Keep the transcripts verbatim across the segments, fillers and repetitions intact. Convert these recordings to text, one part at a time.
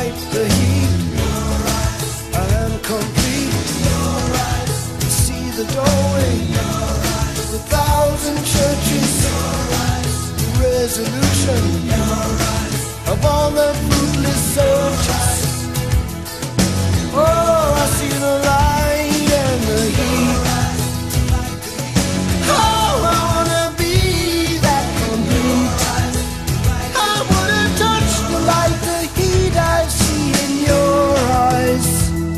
like the heat. I am complete. See the doorway, the thousand churches, the resolution of all the fruitless soldiers. Oh, I see the light and the heat. Oh, I wanna be that complete. I wanna touch the light, the heat I see in your eyes.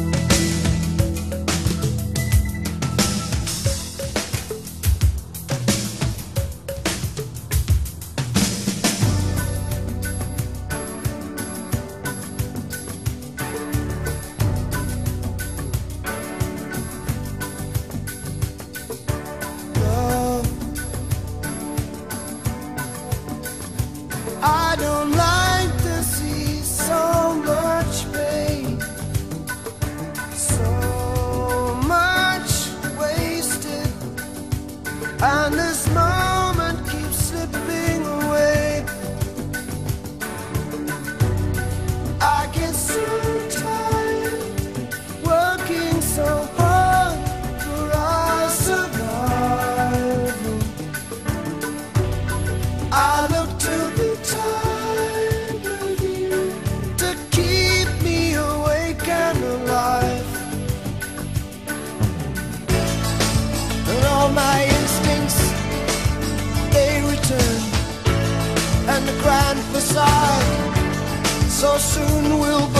I don't like to see so much pain, so much wasted, and this moment keeps slipping away. I get so tired working so hard for our survival. I look to the time of you to keep me awake and alive. And all my instincts, they return, and the grand facade so soon will